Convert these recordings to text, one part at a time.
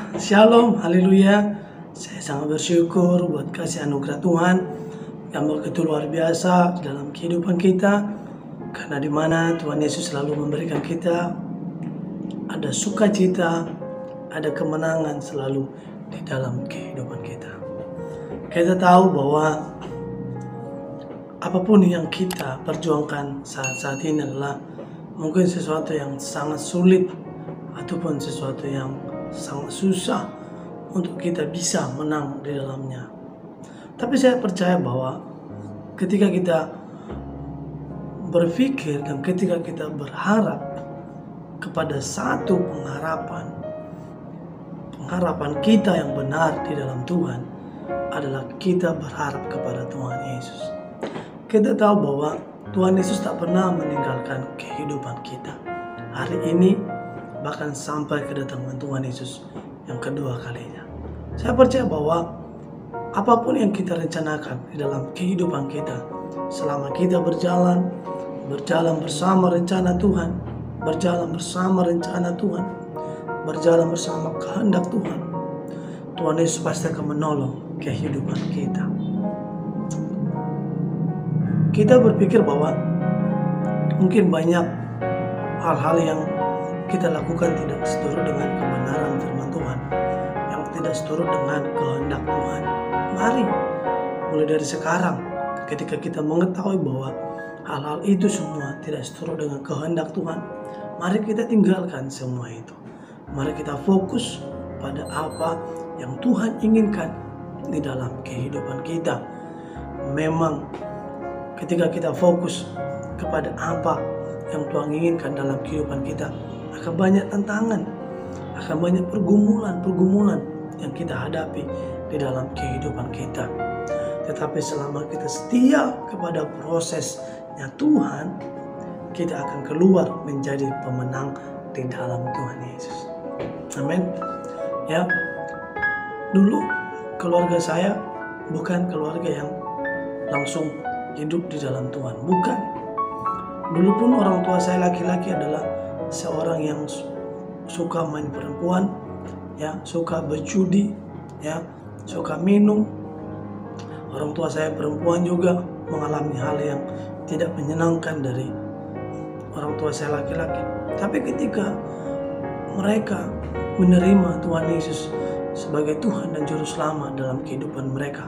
Shalom, haleluya. Saya sangat bersyukur buat kasih anugerah Tuhan yang begitu luar biasa dalam kehidupan kita. Karena di mana Tuhan Yesus selalu memberikan kita ada sukacita, ada kemenangan selalu di dalam kehidupan kita. Kita tahu bahwa apapun yang kita perjuangkan saat ini adalah mungkin sesuatu yang sangat sulit ataupun sesuatu yang sangat susah untuk kita bisa menang di dalamnya. Tapi saya percaya bahwa ketika kita berpikir dan ketika kita berharap kepada satu pengharapan kita yang benar di dalam Tuhan adalah kita berharap kepada Tuhan Yesus. Kita tahu bahwa Tuhan Yesus tak pernah meninggalkan kehidupan kita. Hari ini bahkan sampai kedatangan Tuhan Yesus yang kedua kalinya. Saya percaya bahwa apapun yang kita rencanakan di dalam kehidupan kita, selama kita berjalan bersama rencana Tuhan, berjalan bersama rencana Tuhan, berjalan bersama kehendak Tuhan, Tuhan Yesus pasti akan menolong kehidupan kita. Kita berpikir bahwa mungkin banyak hal-hal yang kita lakukan tidak seturut dengan kebenaran firman Tuhan, yang tidak seturut dengan kehendak Tuhan. Mari mulai dari sekarang, ketika kita mengetahui bahwa hal-hal itu semua tidak seturut dengan kehendak Tuhan, mari kita tinggalkan semua itu. Mari kita fokus pada apa yang Tuhan inginkan di dalam kehidupan kita. Memang ketika kita fokus kepada apa yang Tuhan inginkan dalam kehidupan kita, akan banyak tantangan, akan banyak pergumulan yang kita hadapi di dalam kehidupan kita. Tetapi selama kita setia kepada prosesnya Tuhan, kita akan keluar menjadi pemenang di dalam Tuhan Yesus. Amin. Ya, dulu keluarga saya bukan keluarga yang langsung hidup di dalam Tuhan, bukan. Dulu pun orang tua saya laki-laki adalah seorang yang suka main perempuan, ya, suka berjudi, ya, suka minum. Orang tua saya perempuan juga mengalami hal yang tidak menyenangkan dari orang tua saya laki-laki. Tapi ketika mereka menerima Tuhan Yesus sebagai Tuhan dan Juru Selamat dalam kehidupan mereka,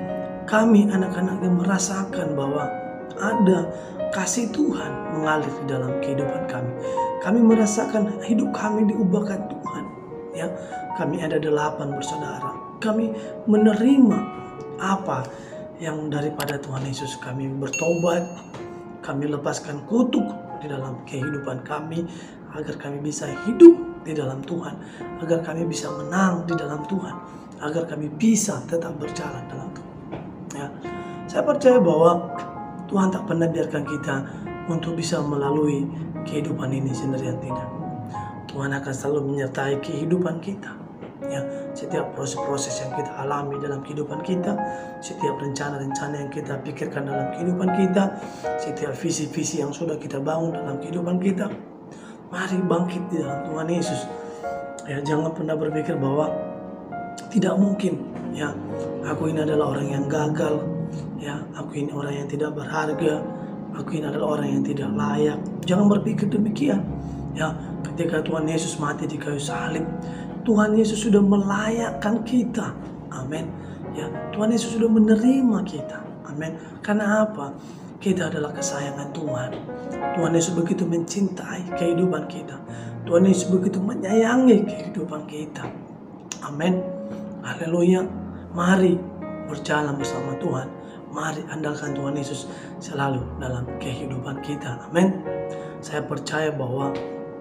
kami anak-anaknya merasakan bahwa ada kasih Tuhan mengalir di dalam kehidupan kami. Kami merasakan hidup kami diubahkan Tuhan. Ya, kami ada 8 bersaudara. Kami menerima apa yang daripada Tuhan Yesus. Kami bertobat, kami lepaskan kutuk di dalam kehidupan kami agar kami bisa hidup di dalam Tuhan, agar kami bisa menang di dalam Tuhan, agar kami bisa tetap berjalan dalam Tuhan. Ya, saya percaya bahwa Tuhan tak pernah biarkan kita untuk bisa melalui kehidupan ini sendirian, tidak. Tuhan akan selalu menyertai kehidupan kita. Ya, setiap proses-proses yang kita alami dalam kehidupan kita, setiap rencana-rencana yang kita pikirkan dalam kehidupan kita, setiap visi-visi yang sudah kita bangun dalam kehidupan kita, mari bangkit di dalam Tuhan Yesus. Ya, jangan pernah berpikir bahwa tidak mungkin. Ya, aku ini adalah orang yang gagal. Ya, aku ini orang yang tidak berharga. Aku ini adalah orang yang tidak layak. Jangan berpikir demikian. Ya, ketika Tuhan Yesus mati di kayu salib, Tuhan Yesus sudah melayakkan kita. Amin. Ya, Tuhan Yesus sudah menerima kita. Amin. Karena apa? Kita adalah kesayangan Tuhan. Tuhan Yesus begitu mencintai kehidupan kita. Tuhan Yesus begitu menyayangi kehidupan kita. Amin. Haleluya. Mari berjalan bersama Tuhan. Mari andalkan Tuhan Yesus selalu dalam kehidupan kita. Amin. Saya percaya bahwa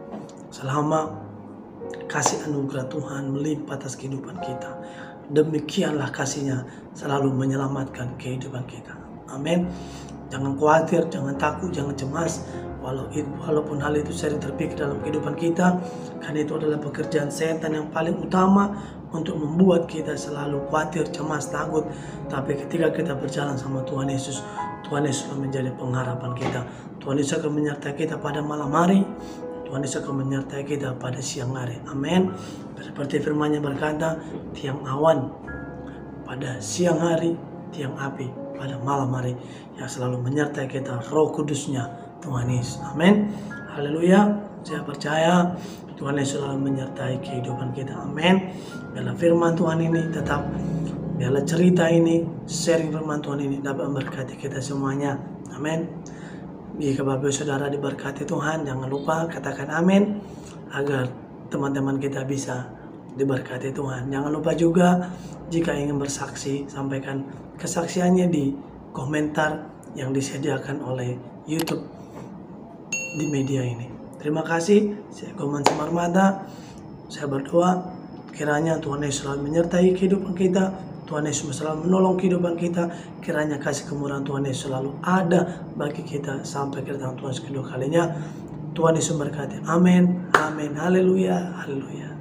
selama kasih anugerah Tuhan melimpah atas kehidupan kita, demikianlah kasih-Nya selalu menyelamatkan kehidupan kita. Amin. Jangan khawatir, jangan takut, jangan cemas. Walaupun hal itu sering terpikir dalam kehidupan kita, karena itu adalah pekerjaan setan yang paling utama untuk membuat kita selalu khawatir, cemas, takut. Tapi ketika kita berjalan sama Tuhan Yesus, Tuhan Yesus akan menjadi pengharapan kita. Tuhan Yesus akan menyertai kita pada malam hari. Tuhan Yesus akan menyertai kita pada siang hari. Amin. Seperti firman-Nya berkata, tiang awan pada siang hari, tiang api pada malam hari, yang selalu menyertai kita, Roh Kudus-Nya Tuhan Yesus. Amin. Haleluya. Saya percaya Tuhan Yesus selalu menyertai kehidupan kita. Amin. Biarlah firman Tuhan ini tetap, biarlah cerita ini, sharing firman Tuhan ini dapat memberkati kita semuanya. Amin. Jika Bapak Saudara diberkati Tuhan, jangan lupa katakan amin agar teman-teman kita bisa diberkati Tuhan. Jangan lupa juga jika ingin bersaksi, sampaikan kesaksiannya di komentar yang disediakan oleh YouTube di media ini. Terima kasih. Saya Goman Simarmata. Saya berdoa kiranya Tuhan Yesus selalu menyertai kehidupan kita. Tuhan Yesus selalu menolong kehidupan kita. Kiranya kasih kemurahan Tuhan Yesus selalu ada bagi kita sampai kedatangan Tuhan kedua kalinya. Tuhan Yesus berkati. Amin. Amin. Haleluya. Haleluya.